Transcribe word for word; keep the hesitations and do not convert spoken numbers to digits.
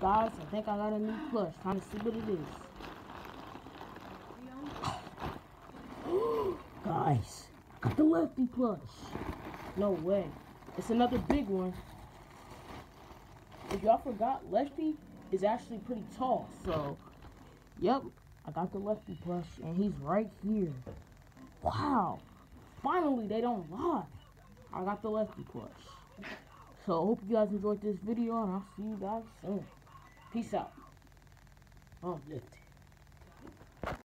guys, I think I got a new plush. Time to see what it is. Guys, I got the lefty plush. No way. It's another big one. If y'all forgot, lefty is actually pretty tall. So, yep, I got the lefty plush, and he's right here. Wow. Finally, they don't lie. I got the lefty plush. So, I hope you guys enjoyed this video, and I'll see you guys soon. Peace out. Oh, lefty.